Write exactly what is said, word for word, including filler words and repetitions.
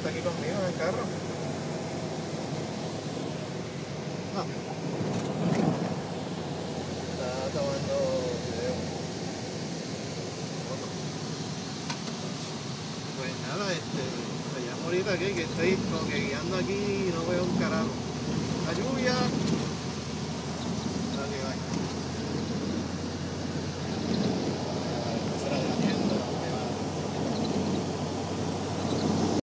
está aquí conmigo en el carro. Ah. Está tomando video. Pues nada, este, te llamo ahorita que, que estoy como que guiando aquí y no veo un carajo. La lluvia. Dale, bye.